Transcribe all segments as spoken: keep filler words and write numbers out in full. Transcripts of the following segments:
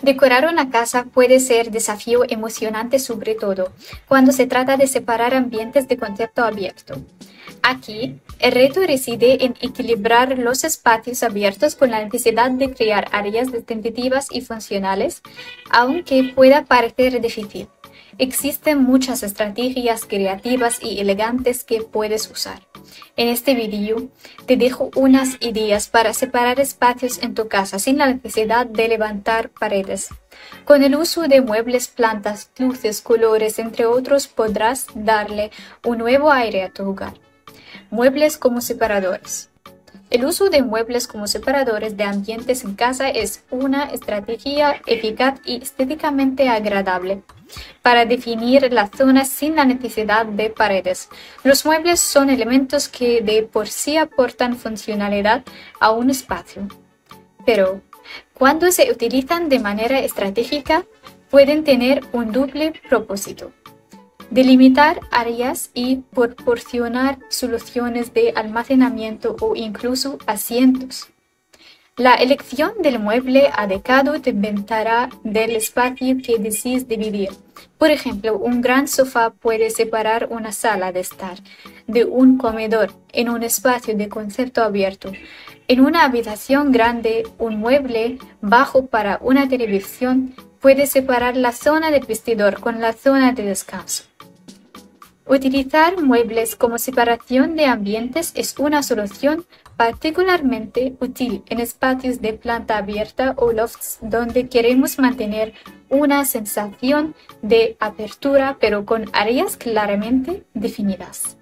Decorar una casa puede ser desafío emocionante, sobre todo cuando se trata de separar ambientes de concepto abierto. Aquí, el reto reside en equilibrar los espacios abiertos con la necesidad de crear áreas distintivas y funcionales, aunque pueda parecer difícil. Existen muchas estrategias creativas y elegantes que puedes usar. En este vídeo te dejo unas ideas para separar espacios en tu casa sin la necesidad de levantar paredes. Con el uso de muebles, plantas, luces, colores, entre otros, podrás darle un nuevo aire a tu hogar. Muebles como separadores. El uso de muebles como separadores de ambientes en casa es una estrategia eficaz y estéticamente agradable para definir las zonas sin la necesidad de paredes. Los muebles son elementos que de por sí aportan funcionalidad a un espacio, pero cuando se utilizan de manera estratégica pueden tener un doble propósito: delimitar áreas y proporcionar soluciones de almacenamiento o incluso asientos. La elección del mueble adecuado dependerá del espacio que desees dividir. Por ejemplo, un gran sofá puede separar una sala de estar de un comedor en un espacio de concepto abierto. En una habitación grande, un mueble bajo para una televisión puede separar la zona del vestidor con la zona de descanso. Utilizar muebles como separación de ambientes es una solución particularmente útil en espacios de planta abierta o lofts donde queremos mantener una sensación de apertura pero con áreas claramente definidas.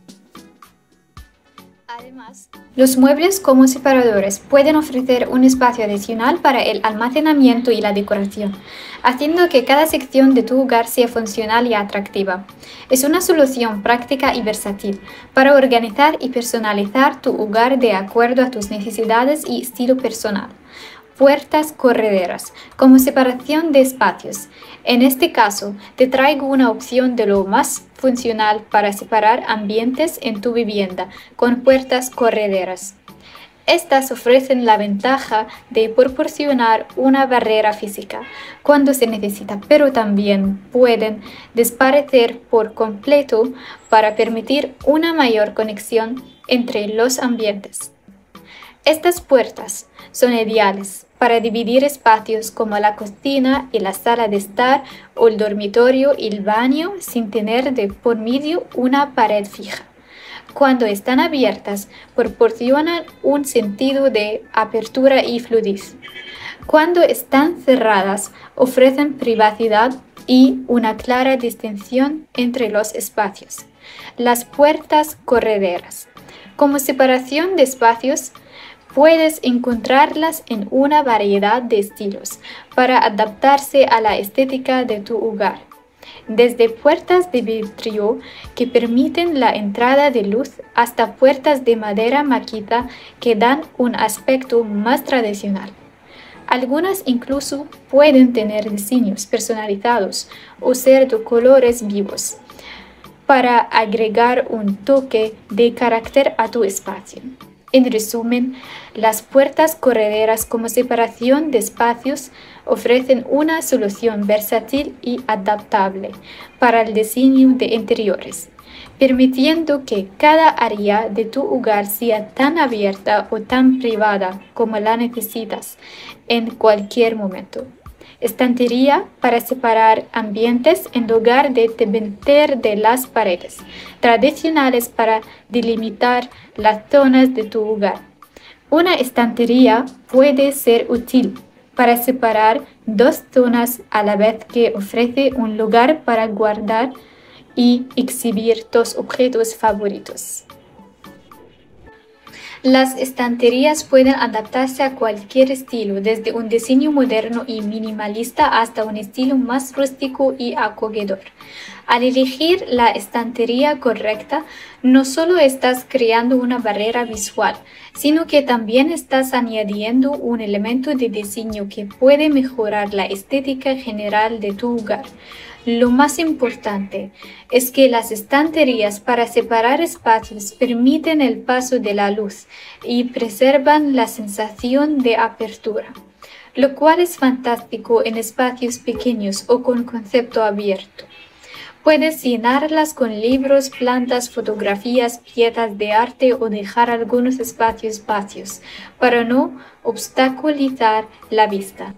Además, los muebles como separadores pueden ofrecer un espacio adicional para el almacenamiento y la decoración, haciendo que cada sección de tu hogar sea funcional y atractiva. Es una solución práctica y versátil para organizar y personalizar tu hogar de acuerdo a tus necesidades y estilo personal. Puertas correderas como separación de espacios. En este caso, te traigo una opción de lo más funcional para separar ambientes en tu vivienda con puertas correderas. Estas ofrecen la ventaja de proporcionar una barrera física cuando se necesita, pero también pueden desaparecer por completo para permitir una mayor conexión entre los ambientes. Estas puertas son ideales para dividir espacios como la cocina y la sala de estar o el dormitorio y el baño sin tener de por medio una pared fija. Cuando están abiertas, proporcionan un sentido de apertura y fluidez. Cuando están cerradas, ofrecen privacidad y una clara distinción entre los espacios. Las puertas correderas. Como separación de espacios, puedes encontrarlas en una variedad de estilos para adaptarse a la estética de tu hogar. Desde puertas de vidrio que permiten la entrada de luz hasta puertas de madera maciza que dan un aspecto más tradicional. Algunas incluso pueden tener diseños personalizados o ser de colores vivos para agregar un toque de carácter a tu espacio. En resumen, las puertas correderas como separación de espacios ofrecen una solución versátil y adaptable para el diseño de interiores, permitiendo que cada área de tu hogar sea tan abierta o tan privada como la necesitas en cualquier momento. Estantería para separar ambientes en lugar de depender de las paredes tradicionales para delimitar las zonas de tu hogar. Una estantería puede ser útil para separar dos zonas a la vez que ofrece un lugar para guardar y exhibir tus objetos favoritos. Las estanterías pueden adaptarse a cualquier estilo, desde un diseño moderno y minimalista hasta un estilo más rústico y acogedor. Al elegir la estantería correcta, no solo estás creando una barrera visual, sino que también estás añadiendo un elemento de diseño que puede mejorar la estética general de tu hogar. Lo más importante es que las estanterías para separar espacios permiten el paso de la luz y preservan la sensación de apertura. lo cual es fantástico en espacios pequeños o con concepto abierto. Puedes llenarlas con libros, plantas, fotografías, piezas de arte o dejar algunos espacios vacíos para no obstaculizar la vista.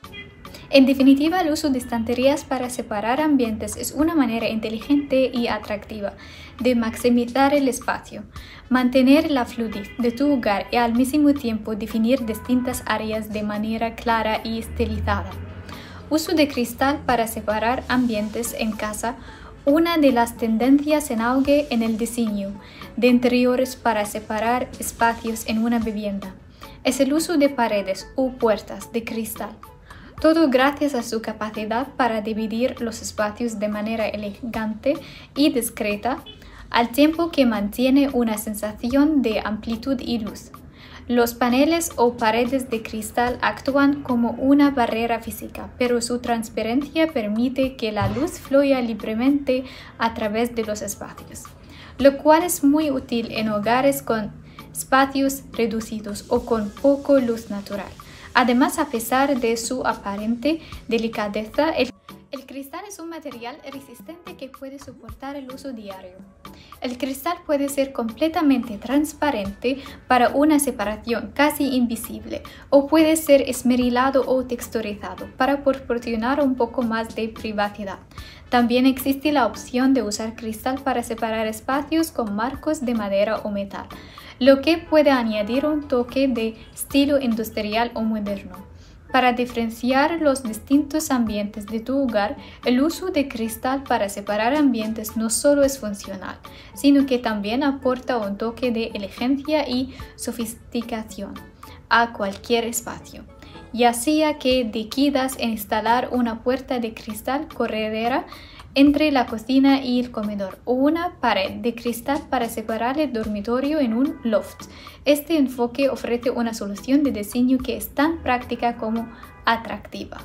En definitiva, el uso de estanterías para separar ambientes es una manera inteligente y atractiva de maximizar el espacio, mantener la fluidez de tu hogar y al mismo tiempo definir distintas áreas de manera clara y estilizada. Uso de cristal para separar ambientes en casa. Una de las tendencias en auge en el diseño de interiores para separar espacios en una vivienda es el uso de paredes o puertas de cristal. Todo gracias a su capacidad para dividir los espacios de manera elegante y discreta, al tiempo que mantiene una sensación de amplitud y luz. Los paneles o paredes de cristal actúan como una barrera física, pero su transparencia permite que la luz fluya libremente a través de los espacios, lo cual es muy útil en hogares con espacios reducidos o con poco luz natural. Además, a pesar de su aparente delicadeza, el El cristal es un material resistente que puede soportar el uso diario. El cristal puede ser completamente transparente para una separación casi invisible o puede ser esmerilado o texturizado para proporcionar un poco más de privacidad. También existe la opción de usar cristal para separar espacios con marcos de madera o metal, lo que puede añadir un toque de estilo industrial o moderno. Para diferenciar los distintos ambientes de tu hogar, el uso de cristal para separar ambientes no solo es funcional, sino que también aporta un toque de elegancia y sofisticación a cualquier espacio. Ya sea que decidas instalar una puerta de cristal corredera entre la cocina y el comedor o una pared de cristal para separar el dormitorio en un loft. Este enfoque ofrece una solución de diseño que es tan práctica como atractiva.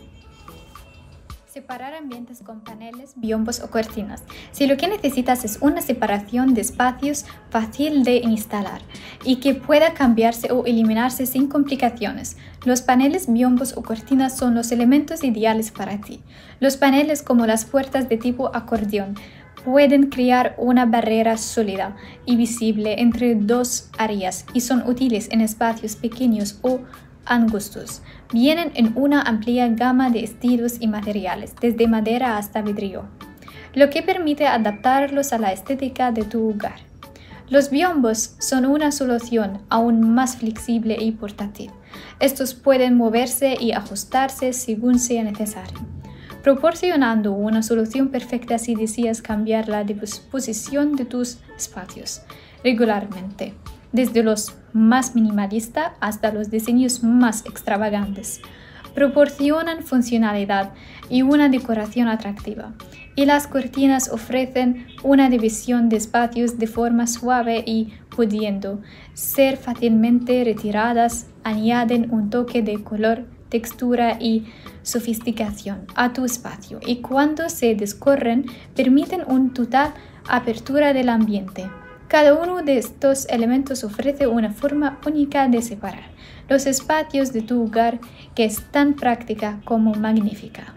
Separar ambientes con paneles, biombos o cortinas. Si lo que necesitas es una separación de espacios fácil de instalar y que pueda cambiarse o eliminarse sin complicaciones, los paneles, biombos o cortinas son los elementos ideales para ti. Los paneles, como las puertas de tipo acordeón, pueden crear una barrera sólida y visible entre dos áreas y son útiles en espacios pequeños o angostos. Vienen en una amplia gama de estilos y materiales, desde madera hasta vidrio, lo que permite adaptarlos a la estética de tu hogar. Los biombos son una solución aún más flexible y portátil. Estos pueden moverse y ajustarse según sea necesario, proporcionando una solución perfecta si deseas cambiar la disposición de tus espacios regularmente, desde los más minimalistas hasta los diseños más extravagantes. Proporcionan funcionalidad y una decoración atractiva, y las cortinas ofrecen una división de espacios de forma suave y pudiendo ser fácilmente retiradas, añaden un toque de color, textura y sofisticación a tu espacio y cuando se descorren permiten una total apertura del ambiente. Cada uno de estos elementos ofrece una forma única de separar los espacios de tu hogar que es tan práctica como magnífica.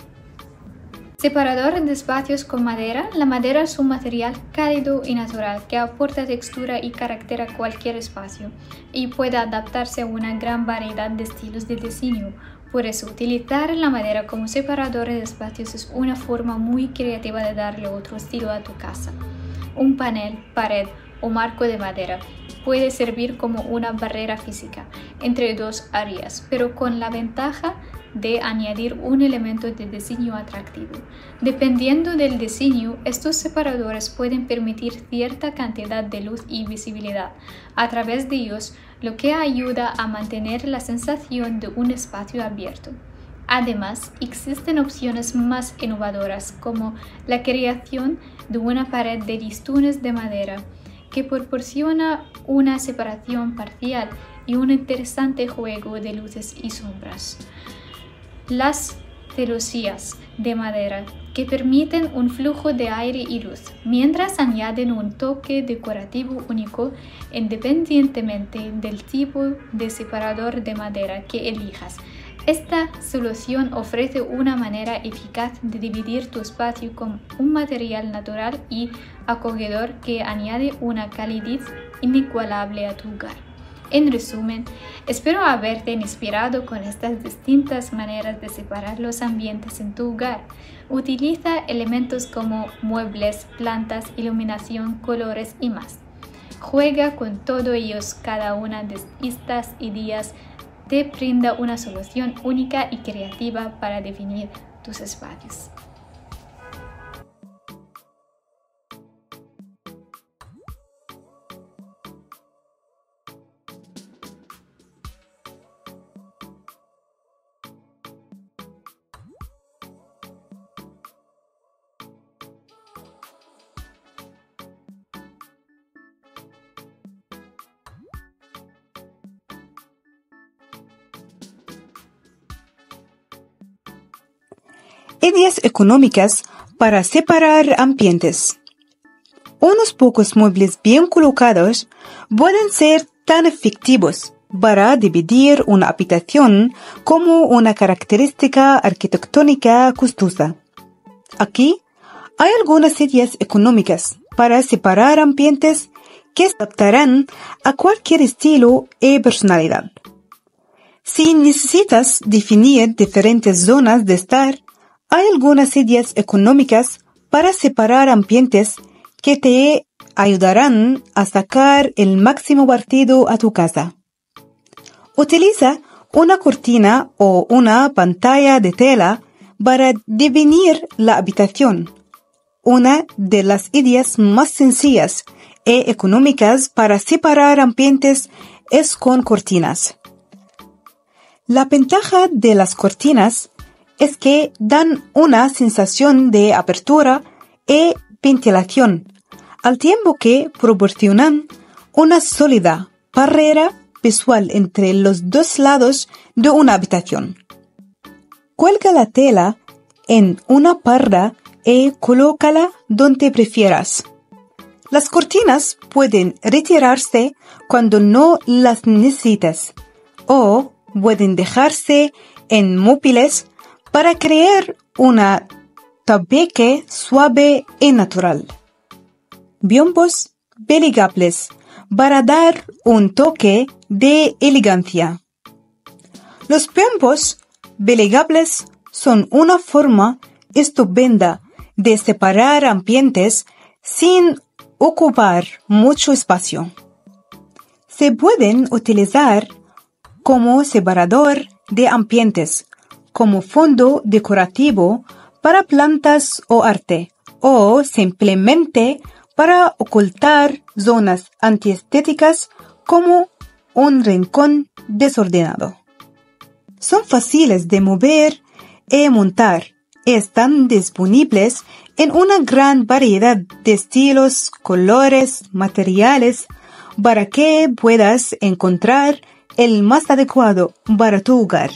Separador de espacios con madera. La madera es un material cálido y natural que aporta textura y carácter a cualquier espacio y puede adaptarse a una gran variedad de estilos de diseño. Por eso, utilizar la madera como separador de espacios es una forma muy creativa de darle otro estilo a tu casa. Un panel, pared o marco de madera puede servir como una barrera física entre dos áreas, pero con la ventaja de añadir un elemento de diseño atractivo. Dependiendo del diseño, estos separadores pueden permitir cierta cantidad de luz y visibilidad a través de ellos, lo que ayuda a mantener la sensación de un espacio abierto. Además, existen opciones más innovadoras como la creación de una pared de listones de madera que proporciona una separación parcial y un interesante juego de luces y sombras. Las celosías de madera que permiten un flujo de aire y luz, mientras añaden un toque decorativo único independientemente del tipo de separador de madera que elijas. Esta solución ofrece una manera eficaz de dividir tu espacio con un material natural y acogedor que añade una calidez inigualable a tu hogar. En resumen, espero haberte inspirado con estas distintas maneras de separar los ambientes en tu hogar. Utiliza elementos como muebles, plantas, iluminación, colores y más. Juega con todos ellos. Cada una de estas ideas te brinda una solución única y creativa para definir tus espacios. Ideas económicas para separar ambientes. Unos pocos muebles bien colocados pueden ser tan efectivos para dividir una habitación como una característica arquitectónica costosa. Aquí hay algunas ideas económicas para separar ambientes que se adaptarán a cualquier estilo y personalidad. Si necesitas definir diferentes zonas de estar, hay algunas ideas económicas para separar ambientes que te ayudarán a sacar el máximo partido a tu casa. Utiliza una cortina o una pantalla de tela para definir la habitación. Una de las ideas más sencillas y económicas para separar ambientes es con cortinas. La ventaja de las cortinas es que dan una sensación de apertura y ventilación, al tiempo que proporcionan una sólida barrera visual entre los dos lados de una habitación. Cuelga la tela en una parra y colócala donde prefieras. Las cortinas pueden retirarse cuando no las necesites o pueden dejarse en móviles para crear una tabique suave y natural. Biombos plegables para dar un toque de elegancia. Los biombos plegables son una forma estupenda de separar ambientes sin ocupar mucho espacio. Se pueden utilizar como separador de ambientes, como fondo decorativo para plantas o arte, o simplemente para ocultar zonas antiestéticas como un rincón desordenado. Son fáciles de mover y montar y están disponibles en una gran variedad de estilos, colores, materiales, para que puedas encontrar el más adecuado para tu hogar.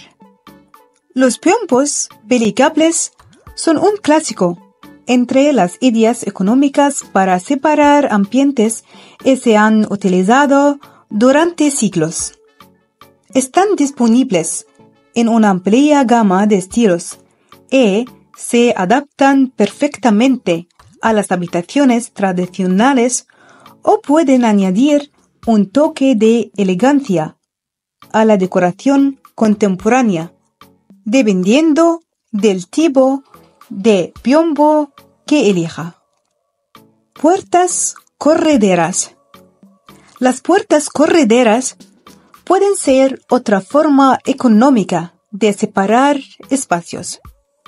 Los biombos plegables son un clásico entre las ideas económicas para separar ambientes y se han utilizado durante siglos. Están disponibles en una amplia gama de estilos y se adaptan perfectamente a las habitaciones tradicionales o pueden añadir un toque de elegancia a la decoración contemporánea, dependiendo del tipo de biombo que elija. Puertas correderas. Las puertas correderas pueden ser otra forma económica de separar espacios.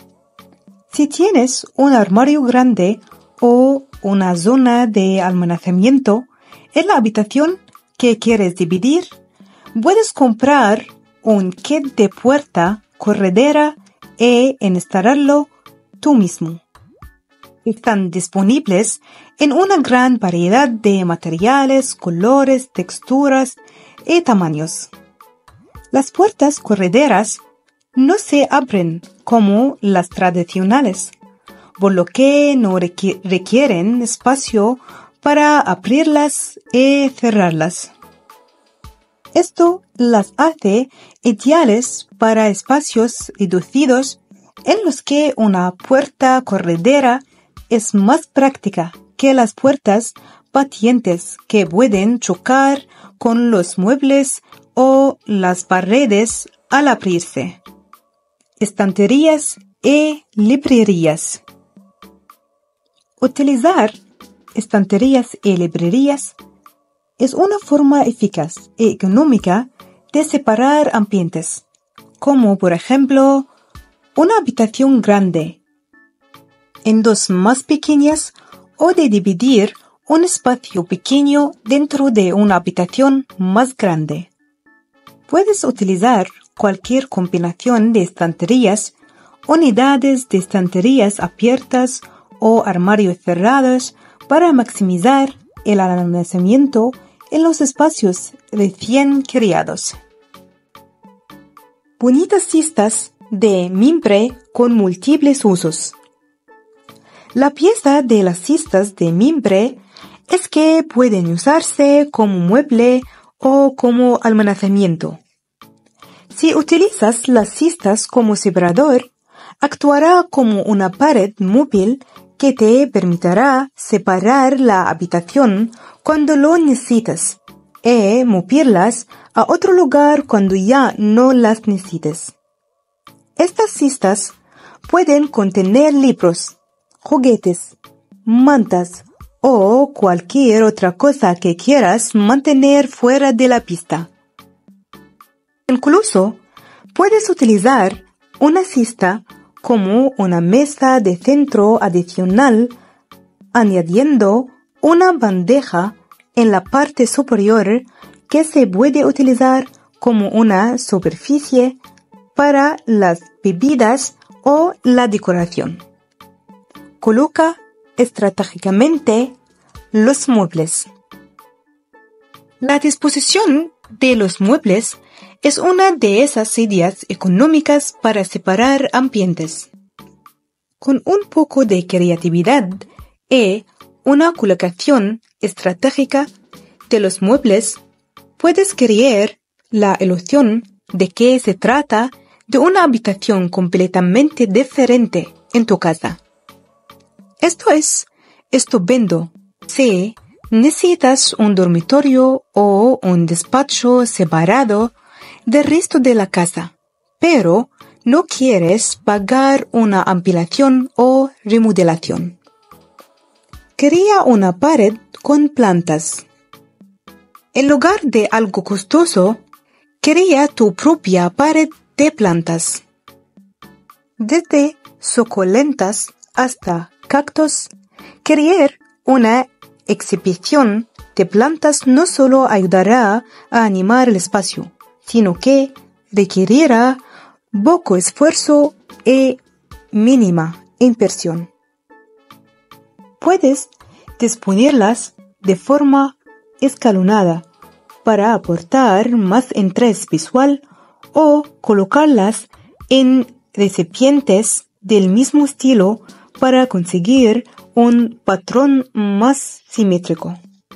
Si tienes un armario grande o una zona de almacenamiento en la habitación que quieres dividir, puedes comprar un kit de puerta corredera e instalarlo tú mismo. Están disponibles en una gran variedad de materiales, colores, texturas y tamaños. Las puertas correderas no se abren como las tradicionales, por lo que no requ- requieren espacio para abrirlas y cerrarlas. Esto las hace ideales para espacios reducidos en los que una puerta corredera es más práctica que las puertas batientes que pueden chocar con los muebles o las paredes al abrirse. Estanterías y librerías. Utilizar estanterías y librerías es una forma eficaz y económica de separar ambientes, como por ejemplo una habitación grande en dos más pequeñas o de dividir un espacio pequeño dentro de una habitación más grande. Puedes utilizar cualquier combinación de estanterías, unidades de estanterías abiertas o armarios cerrados para maximizar el almacenamiento en los espacios recién creados. Bonitas cestas de mimbre con múltiples usos. La pieza de las cestas de mimbre es que pueden usarse como mueble o como almacenamiento. Si utilizas las cestas como separador, actuará como una pared móvil que te permitirá separar la habitación cuando lo necesites y moverlas a otro lugar cuando ya no las necesites. Estas cestas pueden contener libros, juguetes, mantas o cualquier otra cosa que quieras mantener fuera de la pista. Incluso puedes utilizar una cesta como una mesa de centro adicional, añadiendo una bandeja en la parte superior que se puede utilizar como una superficie para las bebidas o la decoración. Coloca estratégicamente los muebles. La disposición de los muebles es una de esas ideas económicas para separar ambientes. Con un poco de creatividad y una colocación estratégica de los muebles, puedes crear la ilusión de que se trata de una habitación completamente diferente en tu casa. Esto es estupendo si necesitas un dormitorio o un despacho separado del resto de la casa, pero no quieres pagar una ampliación o remodelación. Crea una pared con plantas. En lugar de algo costoso, crea tu propia pared de plantas. Desde suculentas hasta cactus, crear una exhibición de plantas no solo ayudará a animar el espacio, sino que requerirá poco esfuerzo y mínima inversión. Puedes disponerlas de forma escalonada para aportar más interés visual o colocarlas en recipientes del mismo estilo para conseguir un patrón más simétrico.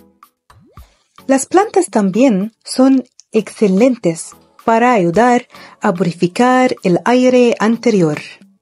Las plantas también son excelentes para ayudar a purificar el aire interior.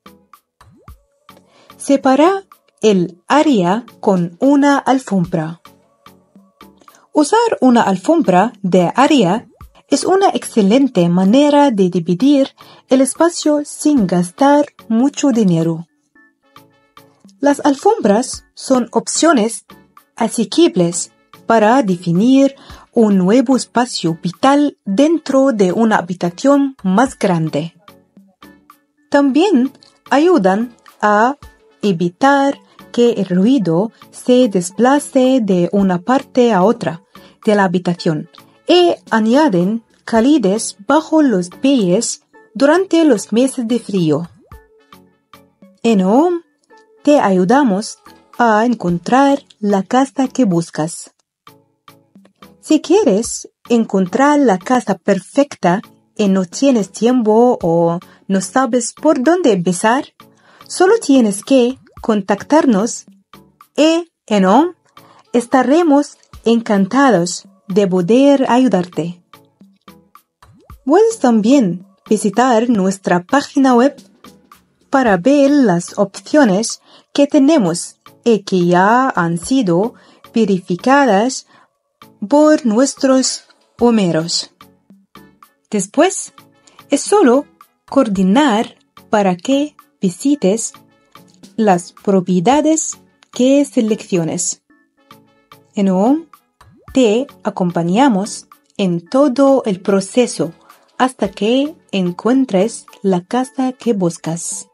Separa el área con una alfombra. Usar una alfombra de área es una excelente manera de dividir el espacio sin gastar mucho dinero. Las alfombras son opciones asequibles para definir un nuevo espacio vital dentro de una habitación más grande. También ayudan a evitar que el ruido se desplace de una parte a otra de la habitación y añaden calidez bajo los pies durante los meses de frío. En Home te ayudamos a encontrar la casa que buscas. Si quieres encontrar la casa perfecta y no tienes tiempo o no sabes por dónde empezar, solo tienes que contactarnos y en Home estaremos encantados de poder ayudarte. Puedes también visitar nuestra página web para ver las opciones que tenemos y que ya han sido verificadas por nuestros homeros. Después, es solo coordinar para que visites las propiedades que selecciones. En O M te acompañamos en todo el proceso hasta que encuentres la casa que buscas.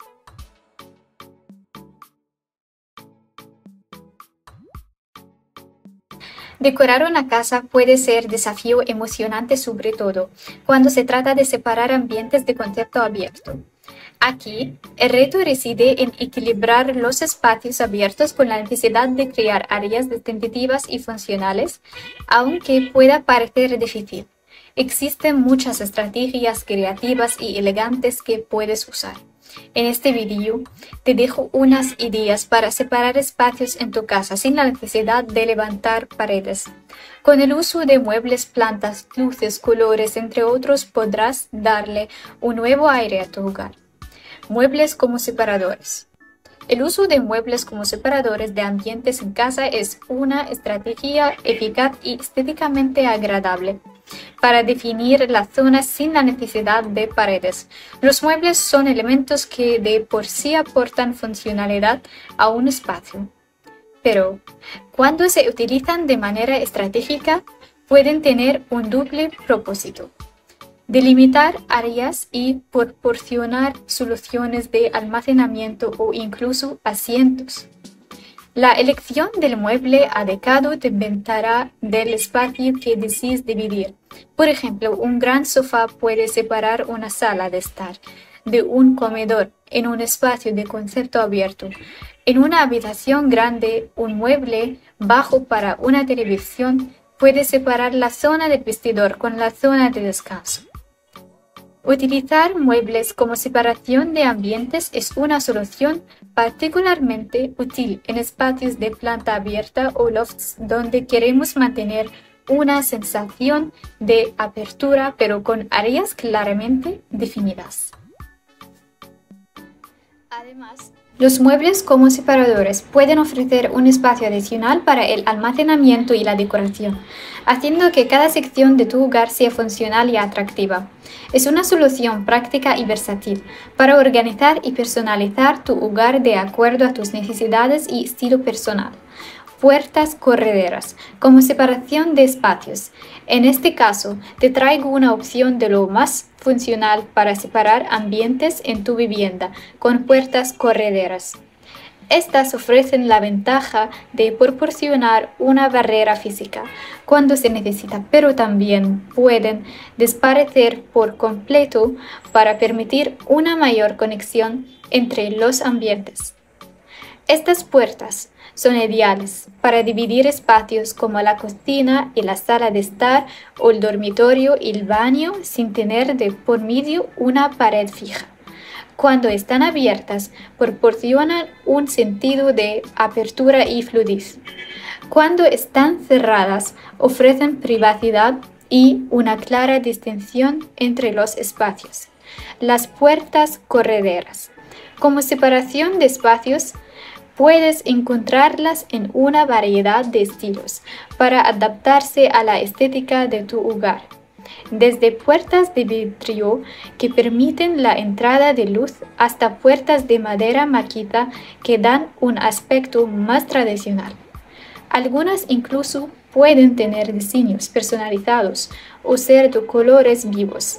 Decorar una casa puede ser desafío emocionante, sobre todo cuando se trata de separar ambientes de concepto abierto. Aquí, el reto reside en equilibrar los espacios abiertos con la necesidad de crear áreas distintivas y funcionales, aunque pueda parecer difícil. Existen muchas estrategias creativas y elegantes que puedes usar. En este vídeo te dejo unas ideas para separar espacios en tu casa sin la necesidad de levantar paredes. Con el uso de muebles, plantas, luces, colores, entre otros, podrás darle un nuevo aire a tu hogar. Muebles como separadores. El uso de muebles como separadores de ambientes en casa es una estrategia eficaz y estéticamente agradable para definir las zonas sin la necesidad de paredes. Los muebles son elementos que de por sí aportan funcionalidad a un espacio, pero cuando se utilizan de manera estratégica pueden tener un doble propósito: delimitar áreas y proporcionar soluciones de almacenamiento o incluso asientos. La elección del mueble adecuado dependerá del espacio que desees dividir. Por ejemplo, un gran sofá puede separar una sala de estar de un comedor en un espacio de concepto abierto. En una habitación grande, un mueble bajo para una televisión puede separar la zona del vestidor con la zona de descanso. Utilizar muebles como separación de ambientes es una solución particularmente útil en espacios de planta abierta o lofts donde queremos mantener una sensación de apertura pero con áreas claramente definidas. Además, los muebles como separadores pueden ofrecer un espacio adicional para el almacenamiento y la decoración, haciendo que cada sección de tu hogar sea funcional y atractiva. Es una solución práctica y versátil para organizar y personalizar tu hogar de acuerdo a tus necesidades y estilo personal. Puertas correderas como separación de espacios. En este caso, te traigo una opción de lo más funcional para separar ambientes en tu vivienda con puertas correderas. Estas ofrecen la ventaja de proporcionar una barrera física cuando se necesita, pero también pueden desaparecer por completo para permitir una mayor conexión entre los ambientes. Estas puertas son ideales para dividir espacios como la cocina y la sala de estar o el dormitorio y el baño sin tener de por medio una pared fija. Cuando están abiertas, proporcionan un sentido de apertura y fluidez. Cuando están cerradas, ofrecen privacidad y una clara distinción entre los espacios. Las puertas correderas. Como separación de espacios, puedes encontrarlas en una variedad de estilos para adaptarse a la estética de tu hogar. Desde puertas de vidrio que permiten la entrada de luz hasta puertas de madera maquita que dan un aspecto más tradicional. Algunas incluso pueden tener diseños personalizados o ser de colores vivos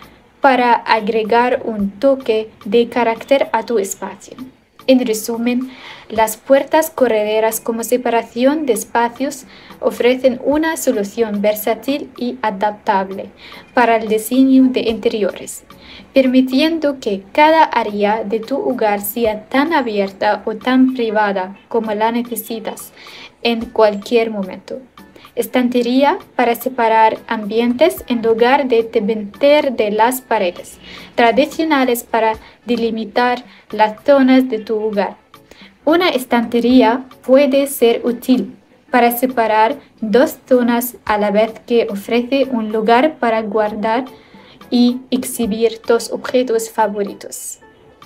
para agregar un toque de carácter a tu espacio. En resumen, las puertas correderas como separación de espacios ofrecen una solución versátil y adaptable para el diseño de interiores, permitiendo que cada área de tu hogar sea tan abierta o tan privada como la necesitas en cualquier momento. Estantería para separar ambientes en lugar de depender de las paredes tradicionales para delimitar las zonas de tu hogar. Una estantería puede ser útil para separar dos zonas a la vez que ofrece un lugar para guardar y exhibir tus objetos favoritos.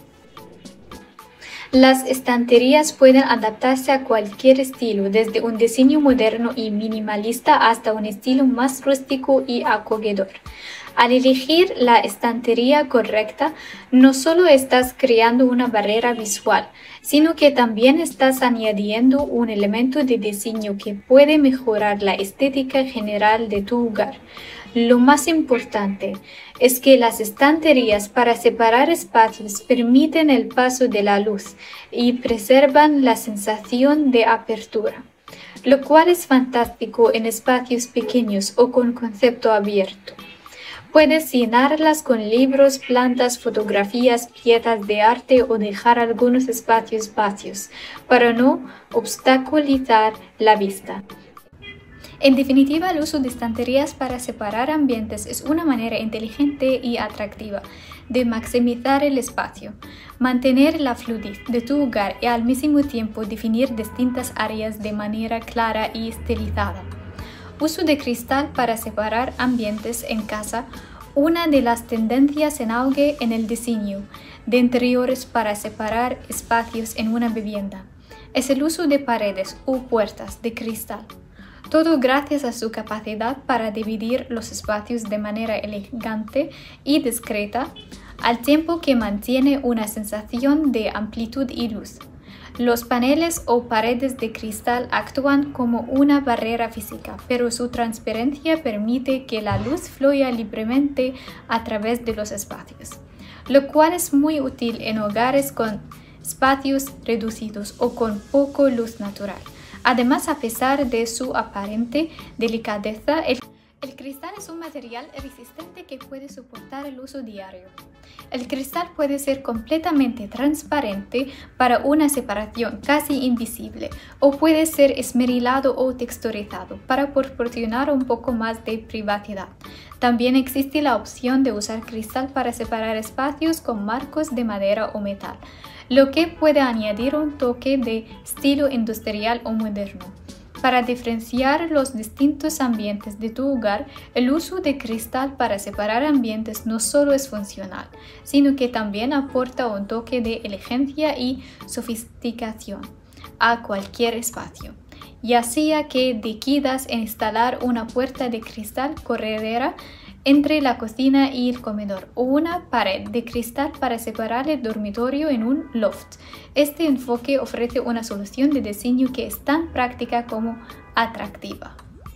Las estanterías pueden adaptarse a cualquier estilo, desde un diseño moderno y minimalista hasta un estilo más rústico y acogedor. Al elegir la estantería correcta, no solo estás creando una barrera visual, sino que también estás añadiendo un elemento de diseño que puede mejorar la estética general de tu hogar. Lo más importante es que las estanterías para separar espacios permiten el paso de la luz y preservan la sensación de apertura, lo cual es fantástico en espacios pequeños o con concepto abierto. Puedes llenarlas con libros, plantas, fotografías, piezas de arte o dejar algunos espacios vacíos para no obstaculizar la vista. En definitiva, el uso de estanterías para separar ambientes es una manera inteligente y atractiva de maximizar el espacio, mantener la fluidez de tu hogar y al mismo tiempo definir distintas áreas de manera clara y estilizada. Uso de cristal para separar ambientes en casa. Una de las tendencias en auge en el diseño de interiores para separar espacios en una vivienda es el uso de paredes o puertas de cristal. Todo gracias a su capacidad para dividir los espacios de manera elegante y discreta, al tiempo que mantiene una sensación de amplitud y luz. Los paneles o paredes de cristal actúan como una barrera física, pero su transparencia permite que la luz fluya libremente a través de los espacios, lo cual es muy útil en hogares con espacios reducidos o con poco luz natural. Además, a pesar de su aparente delicadeza, el, el cristal es un material resistente que puede soportar el uso diario. El cristal puede ser completamente transparente para una separación casi invisible, o puede ser esmerilado o texturizado para proporcionar un poco más de privacidad. También existe la opción de usar cristal para separar espacios con marcos de madera o metal, lo que puede añadir un toque de estilo industrial o moderno. Para diferenciar los distintos ambientes de tu hogar, el uso de cristal para separar ambientes no solo es funcional, sino que también aporta un toque de elegancia y sofisticación a cualquier espacio. Ya sea que decidas instalar una puerta de cristal corredera entre la cocina y el comedor o una pared de cristal para separar el dormitorio en un loft. Este enfoque ofrece una solución de diseño que es tan práctica como atractiva.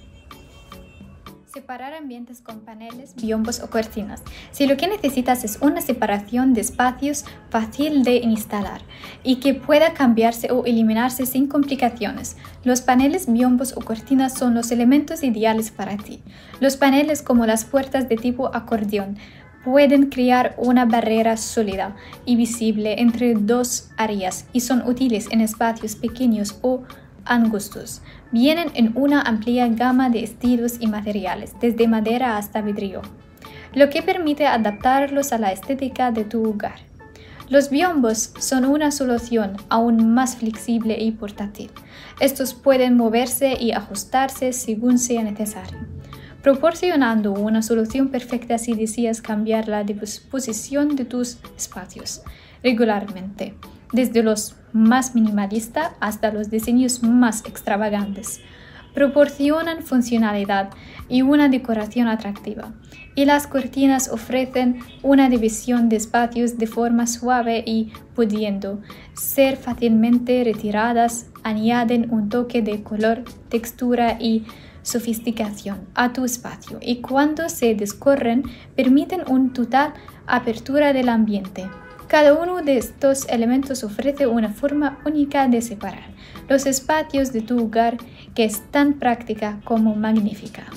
Separar ambientes con paneles, biombos o cortinas. Si lo que necesitas es una separación de espacios fácil de instalar y que pueda cambiarse o eliminarse sin complicaciones, los paneles, biombos o cortinas son los elementos ideales para ti. Los paneles, como las puertas de tipo acordeón, pueden crear una barrera sólida y visible entre dos áreas y son útiles en espacios pequeños o angostos. Vienen en una amplia gama de estilos y materiales, desde madera hasta vidrio, lo que permite adaptarlos a la estética de tu hogar. Los biombos son una solución aún más flexible y portátil. Estos pueden moverse y ajustarse según sea necesario, proporcionando una solución perfecta si deseas cambiar la disposición de tus espacios regularmente, desde los más minimalistas hasta los diseños más extravagantes. Proporcionan funcionalidad y una decoración atractiva, y las cortinas ofrecen una división de espacios de forma suave y, pudiendo ser fácilmente retiradas, añaden un toque de color, textura y sofisticación a tu espacio, y cuando se descorren permiten una total apertura del ambiente. Cada uno de estos elementos ofrece una forma única de separar los espacios de tu hogar que es tan práctica como magnífica.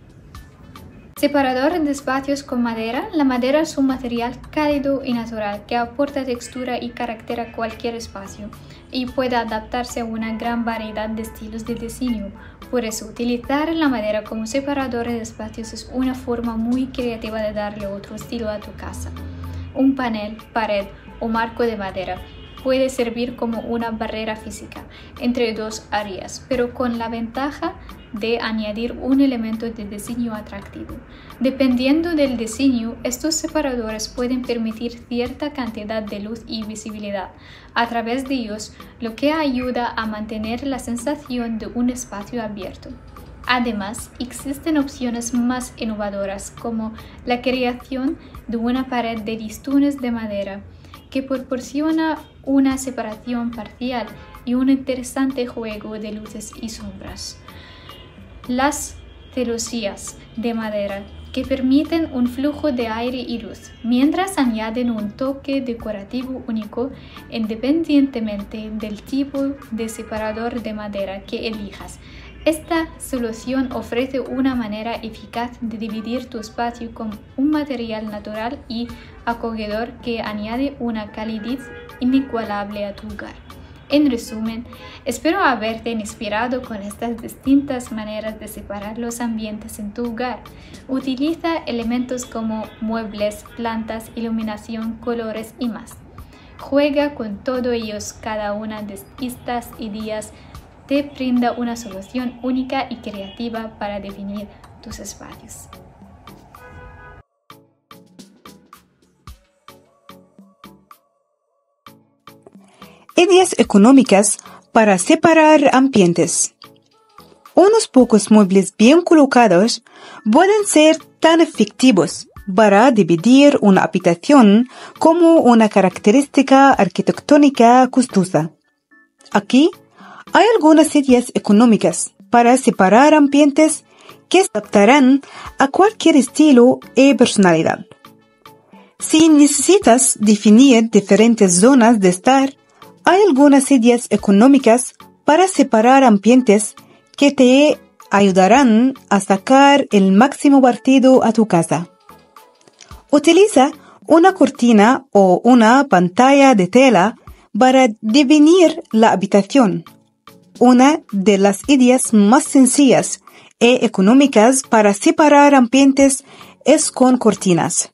Separador de espacios con madera. La madera es un material cálido y natural que aporta textura y carácter a cualquier espacio y puede adaptarse a una gran variedad de estilos de diseño. Por eso, utilizar la madera como separador de espacios es una forma muy creativa de darle otro estilo a tu casa. Un panel, pared o marco de madera puede servir como una barrera física entre dos áreas, pero con la ventaja de añadir un elemento de diseño atractivo. Dependiendo del diseño, estos separadores pueden permitir cierta cantidad de luz y visibilidad a través de ellos, lo que ayuda a mantener la sensación de un espacio abierto. Además, existen opciones más innovadoras como la creación de una pared de listones de madera que proporciona una separación parcial y un interesante juego de luces y sombras. Las celosías de madera que permiten un flujo de aire y luz, mientras añaden un toque decorativo único independientemente del tipo de separador de madera que elijas. Esta solución ofrece una manera eficaz de dividir tu espacio con un material natural y acogedor que añade una calidez inigualable a tu hogar. En resumen, espero haberte inspirado con estas distintas maneras de separar los ambientes en tu hogar. Utiliza elementos como muebles, plantas, iluminación, colores y más. Juega con todos ellos. Cada una de estas ideas te brinda una solución única y creativa para definir tus espacios. Ideas económicas para separar ambientes. Unos pocos muebles bien colocados pueden ser tan efectivos para dividir una habitación como una característica arquitectónica costosa. Aquí hay algunas ideas económicas para separar ambientes que se adaptarán a cualquier estilo y personalidad. Si necesitas definir diferentes zonas de estar, hay algunas ideas económicas para separar ambientes que te ayudarán a sacar el máximo partido a tu casa. Utiliza una cortina o una pantalla de tela para definir la habitación. Una de las ideas más sencillas y económicas para separar ambientes es con cortinas.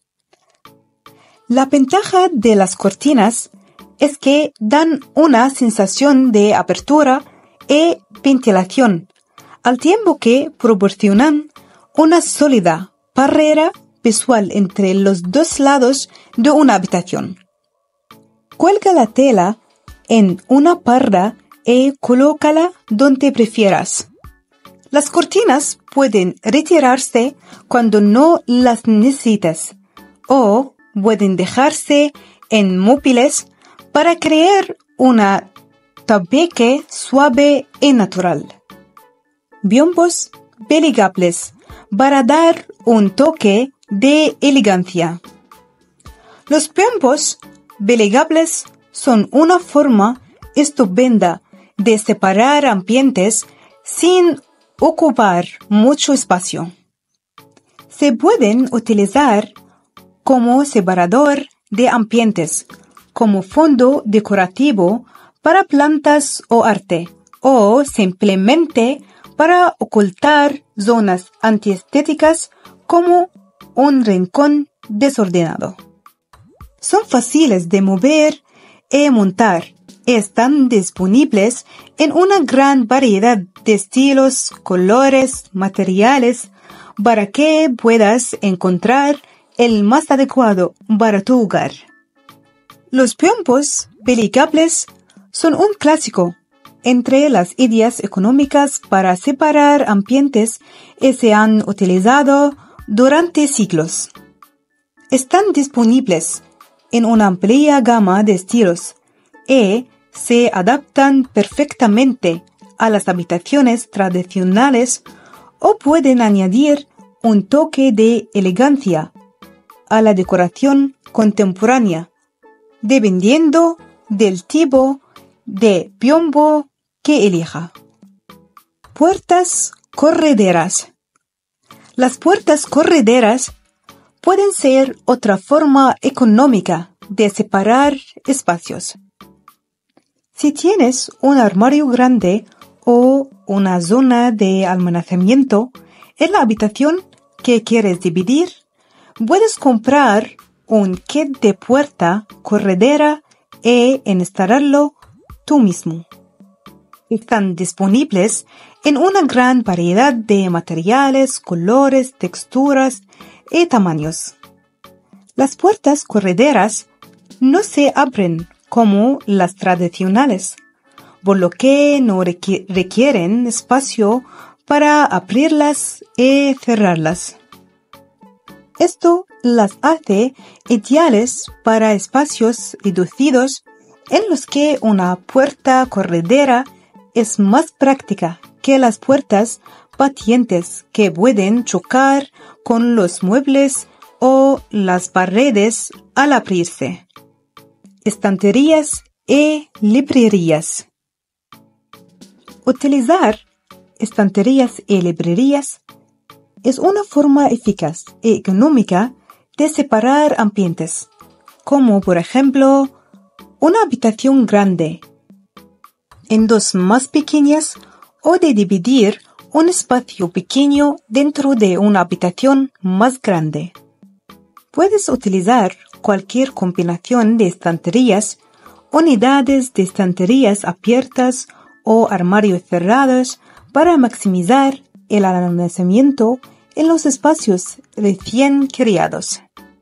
La ventaja de las cortinas es que dan una sensación de apertura y ventilación, al tiempo que proporcionan una sólida barrera visual entre los dos lados de una habitación. Cuelga la tela en una barra y colócala donde prefieras. Las cortinas pueden retirarse cuando no las necesites o pueden dejarse en móviles para crear una tabique suave y natural. Biombos plegables para dar un toque de elegancia. Los biombos plegables son una forma estupenda de separar ambientes sin ocupar mucho espacio. Se pueden utilizar como separador de ambientes, como fondo decorativo para plantas o arte, o simplemente para ocultar zonas antiestéticas como un rincón desordenado. Son fáciles de mover y montar. Están disponibles en una gran variedad de estilos, colores, materiales, para que puedas encontrar el más adecuado para tu hogar. Los biombos plegables son un clásico entre las ideas económicas para separar ambientes y se han utilizado durante siglos. Están disponibles en una amplia gama de estilos y se adaptan perfectamente a las habitaciones tradicionales o pueden añadir un toque de elegancia a la decoración contemporánea, dependiendo del tipo de biombo que elija. Puertas correderas. Las puertas correderas pueden ser otra forma económica de separar espacios. Si tienes un armario grande o una zona de almacenamiento en la habitación que quieres dividir, puedes comprar un kit de puerta corredera e instalarlo tú mismo. están disponibles en una gran variedad de materiales, colores, texturas y tamaños. Las puertas correderas no se abren como las tradicionales, por lo que no requ- requieren espacio para abrirlas y cerrarlas. Esto las hace ideales para espacios reducidos en los que una puerta corredera es más práctica que las puertas batientes que pueden chocar con los muebles o las paredes al abrirse. Estanterías y librerías. Utilizar estanterías y librerías es una forma eficaz y económica de separar ambientes, como por ejemplo una habitación grande en dos más pequeñas o de dividir un espacio pequeño dentro de una habitación más grande. Puedes utilizar cualquier combinación de estanterías, unidades de estanterías abiertas o armarios cerrados para maximizar el almacenamiento en los espacios recién creados.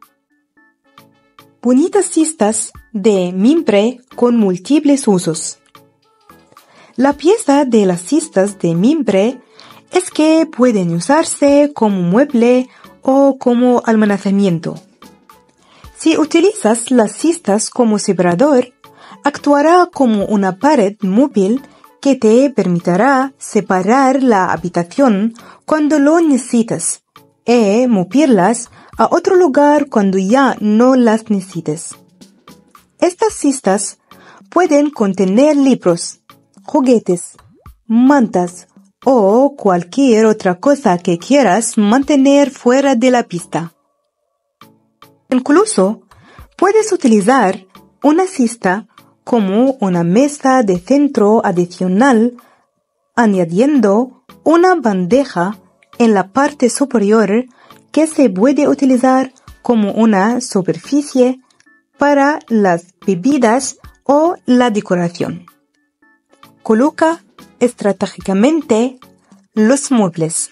Bonitas cistas de mimbre con múltiples usos. La pieza de las cistas de mimbre es que pueden usarse como mueble o como almacenamiento. Si utilizas las cistas como separador, actuará como una pared móvil que te permitirá separar la habitación cuando lo necesites y moverlas a otro lugar cuando ya no las necesites. Estas cistas pueden contener libros, juguetes, mantas o cualquier otra cosa que quieras mantener fuera de la pista. Incluso puedes utilizar una cista como una mesa de centro adicional, añadiendo una bandeja en la parte superior que se puede utilizar como una superficie para las bebidas o la decoración. Coloca estratégicamente los muebles.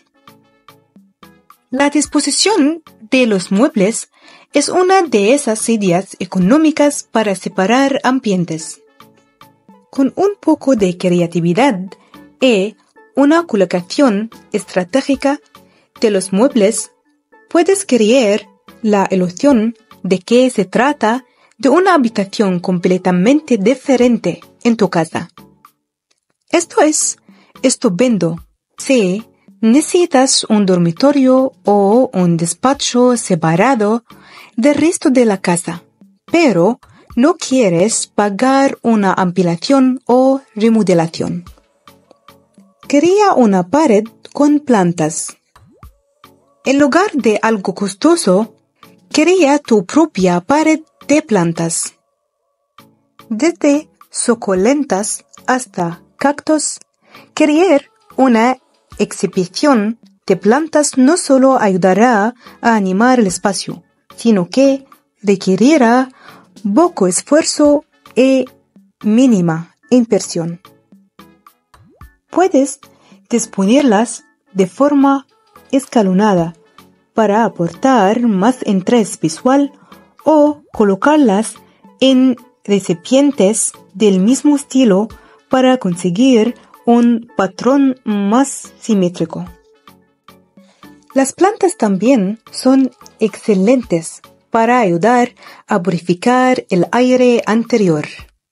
La disposición de los muebles es una de esas ideas económicas para separar ambientes. Con un poco de creatividad y una colocación estratégica de los muebles, puedes crear la ilusión de que se trata de una habitación completamente diferente en tu casa. Esto es estupendo si necesitas un dormitorio o un despacho separado del resto de la casa, pero no quieres pagar una ampliación o remodelación. Crea una pared con plantas. En lugar de algo costoso, crea tu propia pared de plantas. Desde suculentas hasta cactus, crear una exhibición de plantas no solo ayudará a animar el espacio, sino que requerirá poco esfuerzo y mínima inversión. Puedes disponerlas de forma escalonada para aportar más interés visual o colocarlas en recipientes del mismo estilo para conseguir un patrón más simétrico. Las plantas también son excelentes para ayudar a purificar el aire interior.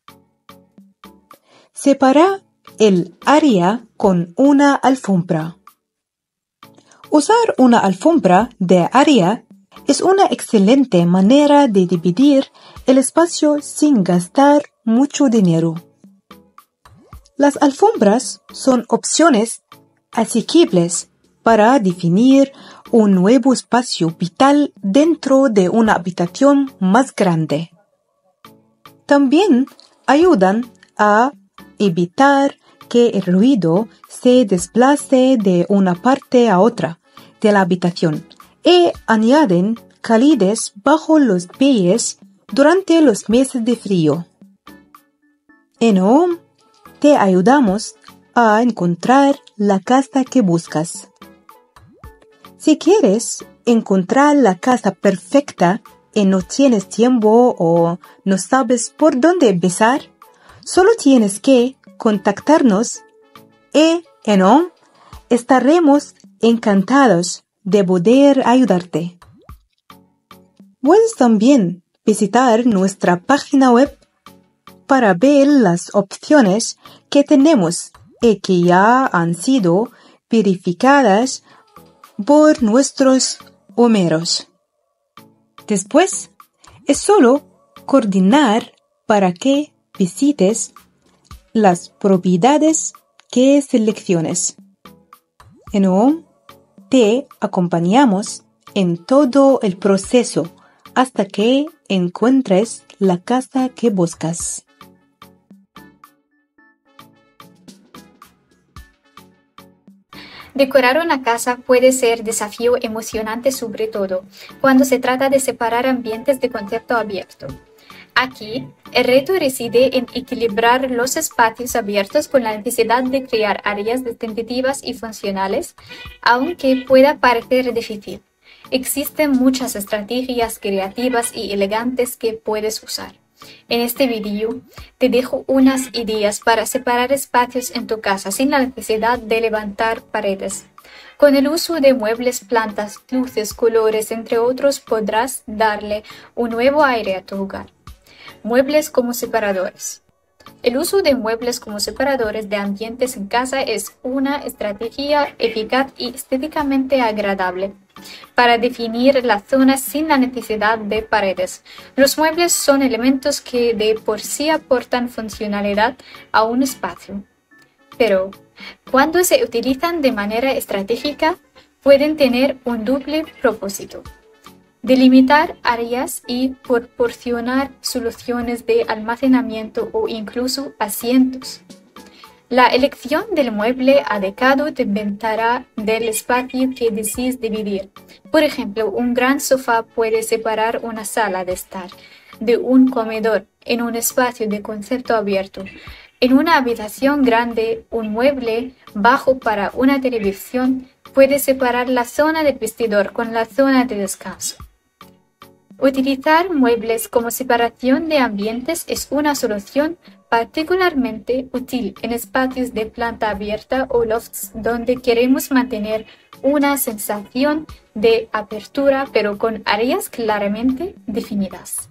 Separa el área con una alfombra. Usar una alfombra de área es una excelente manera de dividir el espacio sin gastar mucho dinero. Las alfombras son opciones asequibles para definir un nuevo espacio vital dentro de una habitación más grande. También ayudan a evitar que el ruido se desplace de una parte a otra de la habitación y añaden calidez bajo los pies durante los meses de frío. En Home te ayudamos a encontrar la casa que buscas. Si quieres encontrar la casa perfecta y no tienes tiempo o no sabes por dónde empezar, solo tienes que contactarnos y en O estaremos encantados de poder ayudarte. Puedes también visitar nuestra página web para ver las opciones que tenemos y que ya han sido verificadas por nuestros Homeros. Después, es solo coordinar para que visites las propiedades que selecciones. En O te acompañamos en todo el proceso hasta que encuentres la casa que buscas. Decorar una casa puede ser desafío emocionante, sobre todo cuando se trata de separar ambientes de concepto abierto. Aquí, el reto reside en equilibrar los espacios abiertos con la necesidad de crear áreas distintivas y funcionales, aunque pueda parecer difícil. Existen muchas estrategias creativas y elegantes que puedes usar. En este vídeo te dejo unas ideas para separar espacios en tu casa sin la necesidad de levantar paredes. Con el uso de muebles, plantas, luces, colores, entre otros, podrás darle un nuevo aire a tu hogar. Muebles como separadores. El uso de muebles como separadores de ambientes en casa es una estrategia eficaz y estéticamente agradable para definir las zonas sin la necesidad de paredes. Los muebles son elementos que de por sí aportan funcionalidad a un espacio, pero cuando se utilizan de manera estratégica pueden tener un doble propósito: delimitar áreas y proporcionar soluciones de almacenamiento o incluso asientos. La elección del mueble adecuado dependerá del espacio que desees dividir. Por ejemplo, un gran sofá puede separar una sala de estar de un comedor en un espacio de concepto abierto. En una habitación grande, un mueble bajo para una televisión puede separar la zona del vestidor con la zona de descanso. Utilizar muebles como separación de ambientes es una solución particularmente útil en espacios de planta abierta o lofts donde queremos mantener una sensación de apertura pero con áreas claramente definidas.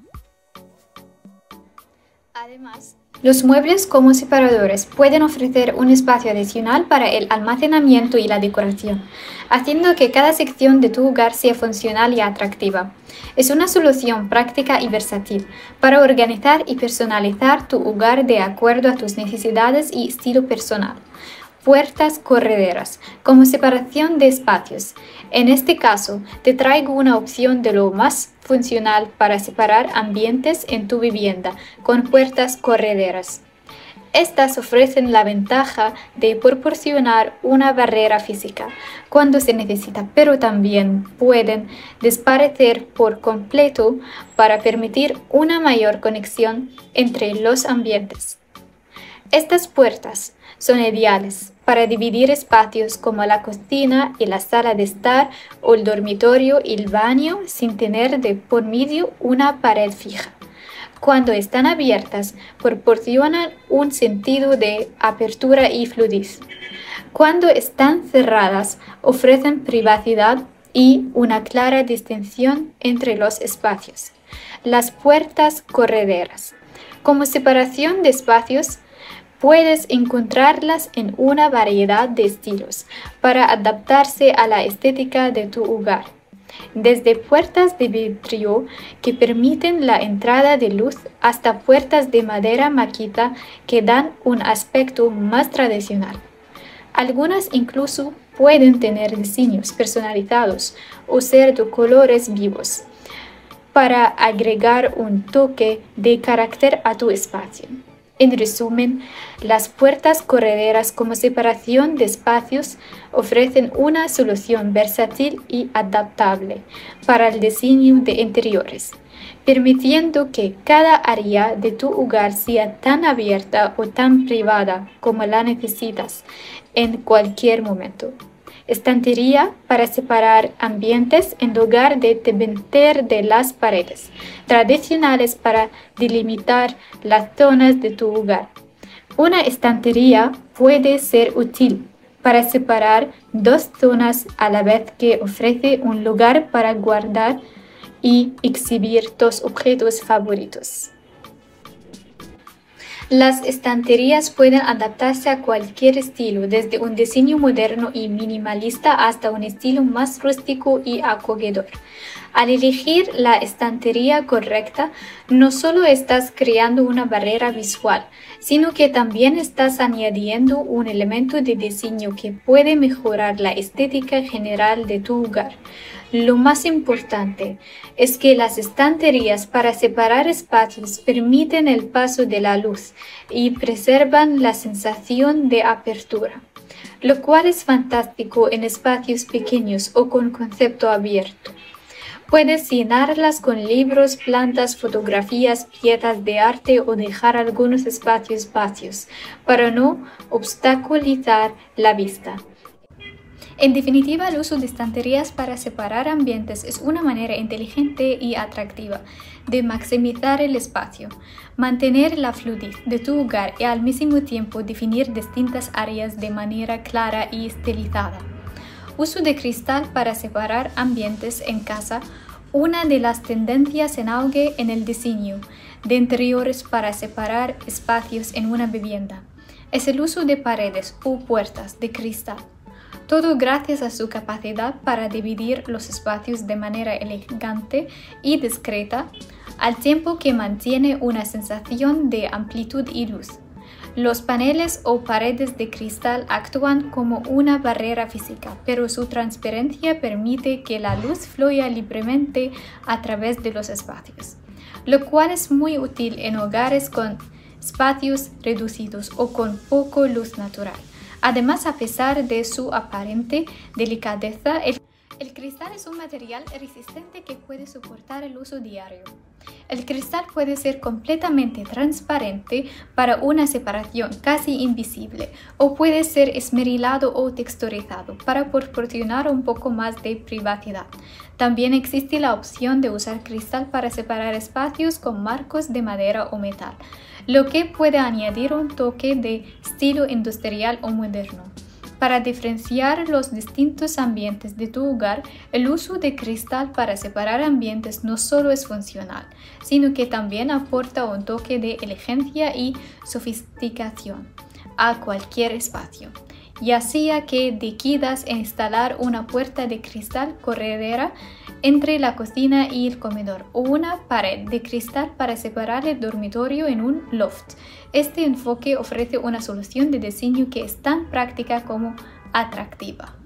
Además, los muebles como separadores pueden ofrecer un espacio adicional para el almacenamiento y la decoración, haciendo que cada sección de tu hogar sea funcional y atractiva. Es una solución práctica y versátil para organizar y personalizar tu hogar de acuerdo a tus necesidades y estilo personal. Puertas correderas como separación de espacios. En este caso, te traigo una opción de lo más funcional para separar ambientes en tu vivienda con puertas correderas. Estas ofrecen la ventaja de proporcionar una barrera física cuando se necesita, pero también pueden desaparecer por completo para permitir una mayor conexión entre los ambientes. Estas puertas son ideales para dividir espacios como la cocina y la sala de estar o el dormitorio y el baño sin tener de por medio una pared fija. Cuando están abiertas, proporcionan un sentido de apertura y fluidez. Cuando están cerradas, ofrecen privacidad y una clara distinción entre los espacios. Las puertas correderas. Como separación de espacios, puedes encontrarlas en una variedad de estilos para adaptarse a la estética de tu hogar. Desde puertas de vidrio que permiten la entrada de luz hasta puertas de madera maquita que dan un aspecto más tradicional. Algunas incluso pueden tener diseños personalizados o ser de colores vivos para agregar un toque de carácter a tu espacio. En resumen, las puertas correderas como separación de espacios ofrecen una solución versátil y adaptable para el diseño de interiores, permitiendo que cada área de tu hogar sea tan abierta o tan privada como la necesitas en cualquier momento. Estantería para separar ambientes en lugar de depender de las paredes tradicionales para delimitar las zonas de tu hogar. Una estantería puede ser útil para separar dos zonas a la vez que ofrece un lugar para guardar y exhibir tus objetos favoritos. Las estanterías pueden adaptarse a cualquier estilo, desde un diseño moderno y minimalista hasta un estilo más rústico y acogedor. Al elegir la estantería correcta, no solo estás creando una barrera visual, sino que también estás añadiendo un elemento de diseño que puede mejorar la estética general de tu hogar. Lo más importante es que las estanterías para separar espacios permiten el paso de la luz y preservan la sensación de apertura, lo cual es fantástico en espacios pequeños o con concepto abierto. Puedes llenarlas con libros, plantas, fotografías, piezas de arte o dejar algunos espacios vacíos para no obstaculizar la vista. En definitiva, el uso de estanterías para separar ambientes es una manera inteligente y atractiva de maximizar el espacio, mantener la fluidez de tu hogar y al mismo tiempo definir distintas áreas de manera clara y estilizada. Uso de cristal para separar ambientes en casa. Una de las tendencias en auge en el diseño de interiores para separar espacios en una vivienda es el uso de paredes o puertas de cristal. Todo gracias a su capacidad para dividir los espacios de manera elegante y discreta, al tiempo que mantiene una sensación de amplitud y luz. Los paneles o paredes de cristal actúan como una barrera física, pero su transparencia permite que la luz fluya libremente a través de los espacios, lo cual es muy útil en hogares con espacios reducidos o con poco luz natural. Además, a pesar de su aparente delicadeza, el, el cristal es un material resistente que puede soportar el uso diario. El cristal puede ser completamente transparente para una separación casi invisible o puede ser esmerilado o texturizado para proporcionar un poco más de privacidad. También existe la opción de usar cristal para separar espacios con marcos de madera o metal, lo que puede añadir un toque de estilo industrial o moderno. Para diferenciar los distintos ambientes de tu hogar, el uso de cristal para separar ambientes no solo es funcional, sino que también aporta un toque de elegancia y sofisticación a cualquier espacio. Ya sea que decidas instalar una puerta de cristal corredera entre la cocina y el comedor o una pared de cristal para separar el dormitorio en un loft. Este enfoque ofrece una solución de diseño que es tan práctica como atractiva.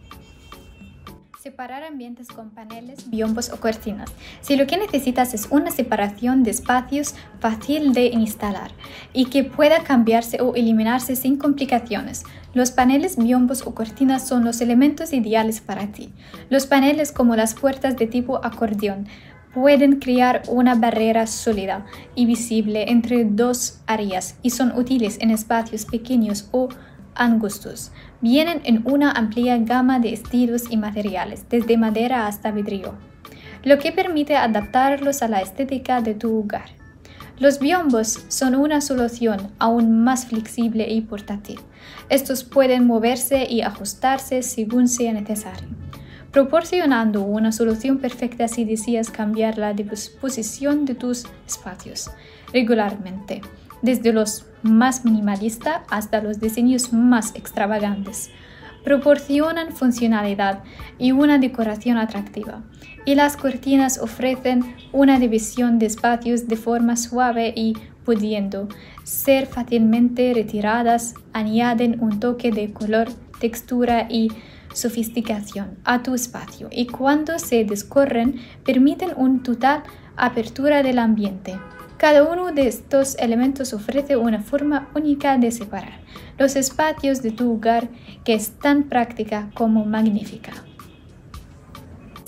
Separar ambientes con paneles, biombos o cortinas. Si lo que necesitas es una separación de espacios fácil de instalar y que pueda cambiarse o eliminarse sin complicaciones, los paneles, biombos o cortinas son los elementos ideales para ti. Los paneles, como las puertas de tipo acordeón, pueden crear una barrera sólida y visible entre dos áreas y son útiles en espacios pequeños o angostos. Vienen en una amplia gama de estilos y materiales, desde madera hasta vidrio, lo que permite adaptarlos a la estética de tu hogar. Los biombos son una solución aún más flexible y portátil. Estos pueden moverse y ajustarse según sea necesario, proporcionando una solución perfecta si deseas cambiar la disposición de tus espacios regularmente, desde los más minimalistas hasta los diseños más extravagantes. Proporcionan funcionalidad y una decoración atractiva, y las cortinas ofrecen una división de espacios de forma suave y pudiendo ser fácilmente retiradas, añaden un toque de color, textura y sofisticación a tu espacio, y cuando se descorren permiten una total apertura del ambiente. Cada uno de estos elementos ofrece una forma única de separar los espacios de tu hogar que es tan práctica como magnífica.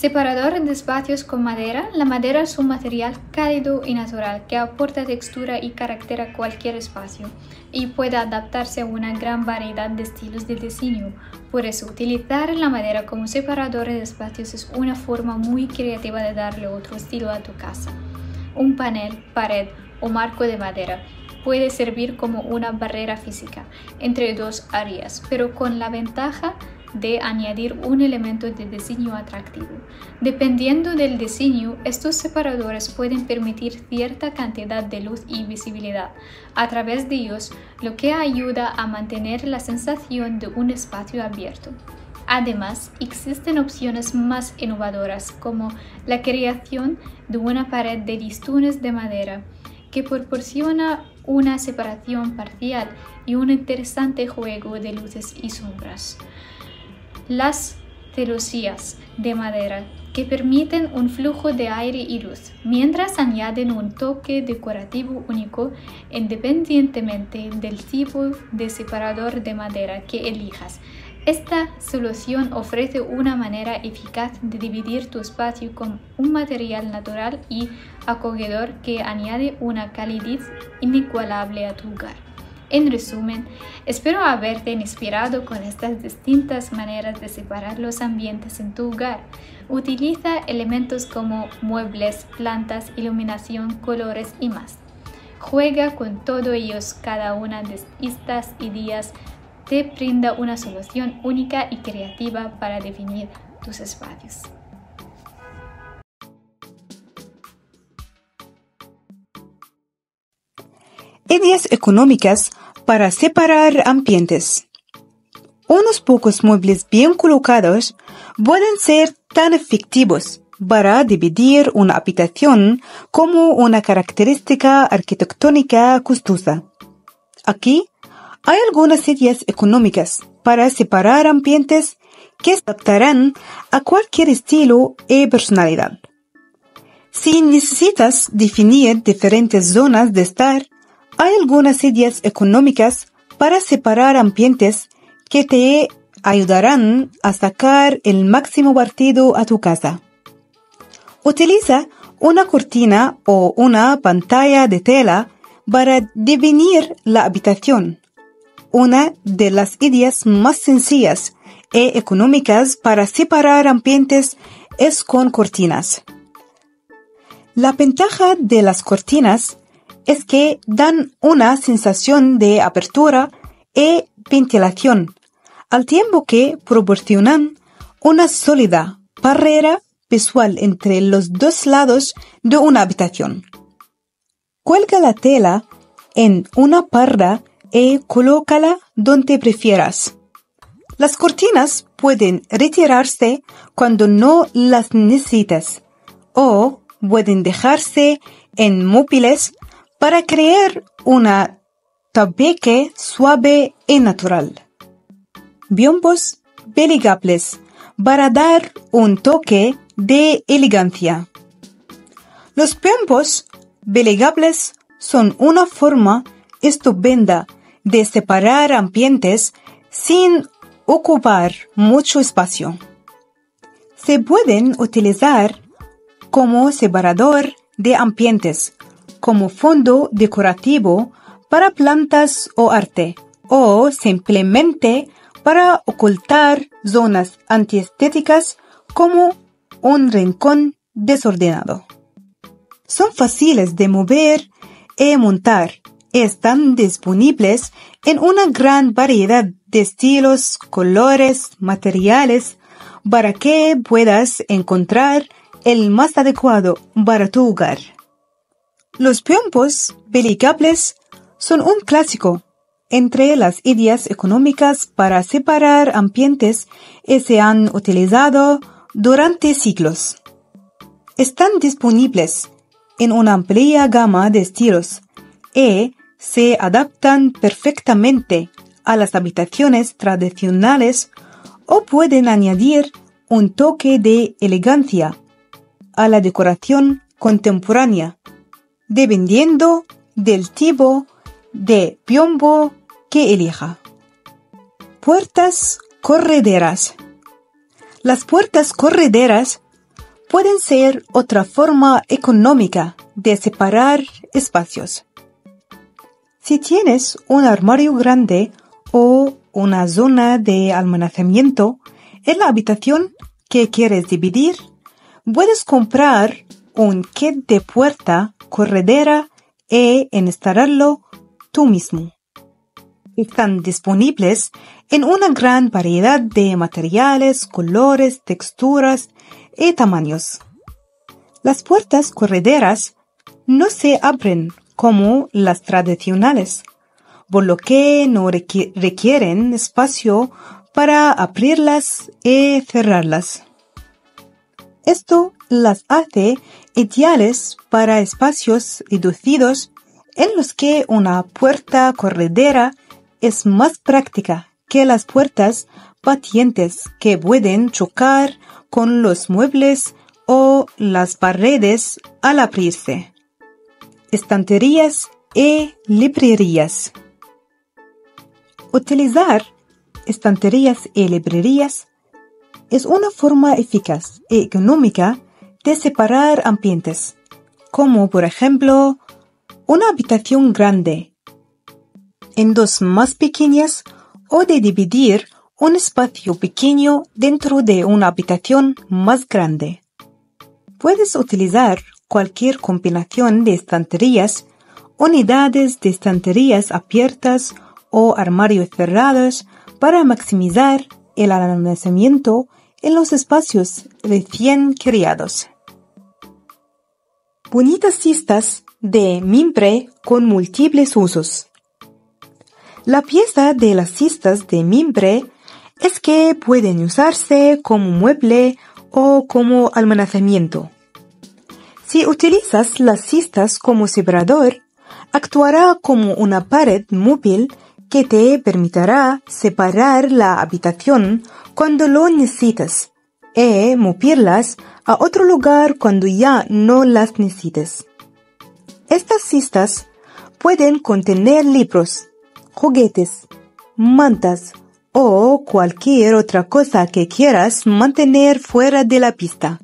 Separador de espacios con madera. La madera es un material cálido y natural que aporta textura y carácter a cualquier espacio y puede adaptarse a una gran variedad de estilos de diseño. Por eso, utilizar la madera como separador de espacios es una forma muy creativa de darle otro estilo a tu casa. Un panel, pared o marco de madera puede servir como una barrera física entre dos áreas, pero con la ventaja de añadir un elemento de diseño atractivo. Dependiendo del diseño, estos separadores pueden permitir cierta cantidad de luz y visibilidad a través de ellos, lo que ayuda a mantener la sensación de un espacio abierto. Además, existen opciones más innovadoras como la creación de una pared de listones de madera que proporciona una separación parcial y un interesante juego de luces y sombras. Las celosías de madera que permiten un flujo de aire y luz, mientras añaden un toque decorativo único independientemente del tipo de separador de madera que elijas. Esta solución ofrece una manera eficaz de dividir tu espacio con un material natural y acogedor que añade una calidez inigualable a tu hogar. En resumen, espero haberte inspirado con estas distintas maneras de separar los ambientes en tu hogar. Utiliza elementos como muebles, plantas, iluminación, colores y más. Juega con todos ellos. Cada una de estas ideas te brinda una solución única y creativa para definir tus espacios. Ideas económicas para separar ambientes. Unos pocos muebles bien colocados pueden ser tan efectivos para dividir una habitación como una característica arquitectónica costosa. Aquí hay algunas ideas económicas para separar ambientes que se adaptarán a cualquier estilo y personalidad. Si necesitas definir diferentes zonas de estar, hay algunas ideas económicas para separar ambientes que te ayudarán a sacar el máximo partido a tu casa. Utiliza una cortina o una pantalla de tela para definir la habitación. Una de las ideas más sencillas y económicas para separar ambientes es con cortinas. La ventaja de las cortinas es que dan una sensación de apertura y ventilación, al tiempo que proporcionan una sólida barrera visual entre los dos lados de una habitación. Cuelga la tela en una parda y colócala donde prefieras. Las cortinas pueden retirarse cuando no las necesites o pueden dejarse en móviles para crear una tabique suave y natural. Biombos plegables para dar un toque de elegancia. Los biombos plegables son una forma estupenda de separar ambientes sin ocupar mucho espacio. Se pueden utilizar como separador de ambientes, como fondo decorativo para plantas o arte, o simplemente para ocultar zonas antiestéticas como un rincón desordenado. Son fáciles de mover y montar y están disponibles en una gran variedad de estilos, colores, materiales, para que puedas encontrar el más adecuado para tu hogar. Los biombos plegables son un clásico entre las ideas económicas para separar ambientes y se han utilizado durante siglos. Están disponibles en una amplia gama de estilos y se adaptan perfectamente a las habitaciones tradicionales o pueden añadir un toque de elegancia a la decoración contemporánea, dependiendo del tipo de biombo que elija. Puertas correderas. Las puertas correderas pueden ser otra forma económica de separar espacios. Si tienes un armario grande o una zona de almacenamiento en la habitación que quieres dividir, puedes comprar un kit de puerta corredera e instalarlo tú mismo. Están disponibles en una gran variedad de materiales, colores, texturas y tamaños. Las puertas correderas no se abren como las tradicionales, por lo que no requ- requieren espacio para abrirlas y cerrarlas. Esto las hace ideales para espacios reducidos en los que una puerta corredera es más práctica que las puertas patientes que pueden chocar con los muebles o las paredes al abrirse. Estanterías y librerías. Utilizar estanterías y librerías es una forma eficaz y económica de separar ambientes, como por ejemplo una habitación grande en dos más pequeñas o de dividir un espacio pequeño dentro de una habitación más grande. Puedes utilizar cualquier combinación de estanterías, unidades de estanterías abiertas o armarios cerrados para maximizar el almacenamiento en los espacios recién creados. Bonitas cistas de mimbre con múltiples usos. La pieza de las cistas de mimbre es que pueden usarse como mueble o como almacenamiento. Si utilizas las cistas como separador, actuará como una pared móvil que te permitirá separar la habitación cuando lo necesites y moverlas a otro lugar cuando ya no las necesites. Estas cistas pueden contener libros, juguetes, mantas o cualquier otra cosa que quieras mantener fuera de la pista.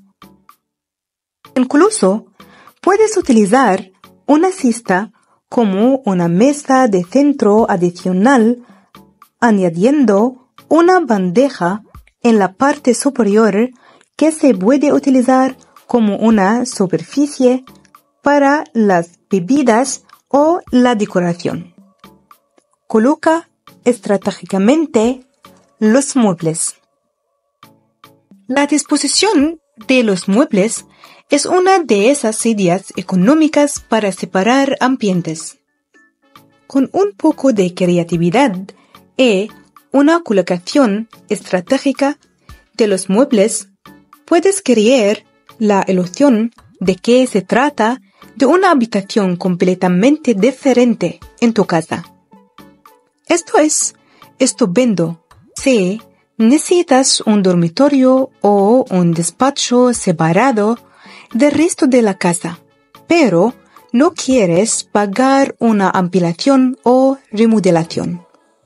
Incluso puedes utilizar una cista como una mesa de centro adicional, añadiendo una bandeja en la parte superior que se puede utilizar como una superficie para las bebidas o la decoración. Coloca estratégicamente los muebles. La disposición de los muebles es una de esas ideas económicas para separar ambientes. Con un poco de creatividad y una colocación estratégica de los muebles, puedes crear la ilusión de que se trata de una habitación completamente diferente en tu casa. Esto es estupendo si necesitas un dormitorio o un despacho separado del resto de la casa, pero no quieres pagar una ampliación o remodelación.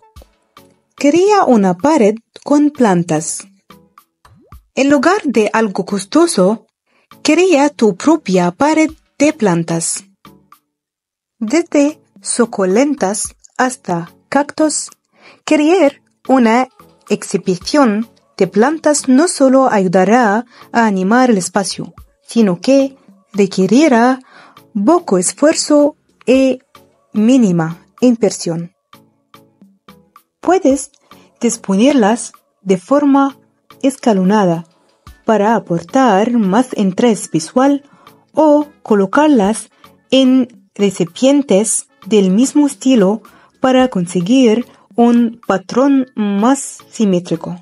Crea una pared con plantas. En lugar de algo costoso, crea tu propia pared de plantas. Desde suculentas hasta cactus, crear una exhibición de plantas no solo ayudará a animar el espacio, sino que requerirá poco esfuerzo y mínima inversión. Puedes disponerlas de forma escalonada para aportar más interés visual o colocarlas en recipientes del mismo estilo para conseguir un patrón más simétrico.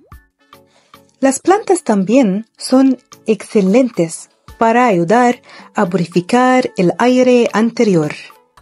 Las plantas también son excelentes para ayudar a purificar el aire anterior.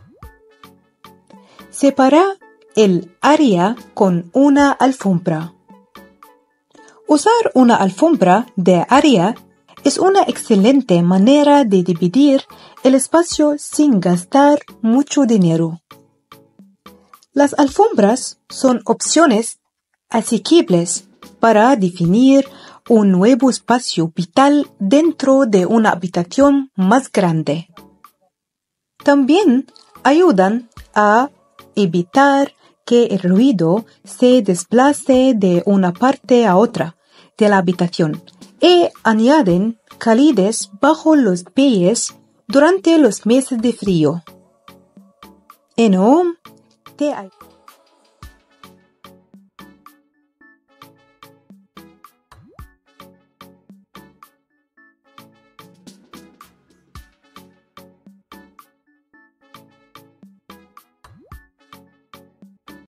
Separa el área con una alfombra. Usar una alfombra de área es una excelente manera de dividir el espacio sin gastar mucho dinero. Las alfombras son opciones asequibles para definir un nuevo espacio vital dentro de una habitación más grande. También ayudan a evitar que el ruido se desplace de una parte a otra de la habitación y añaden calidez bajo los pies durante los meses de frío. En home, te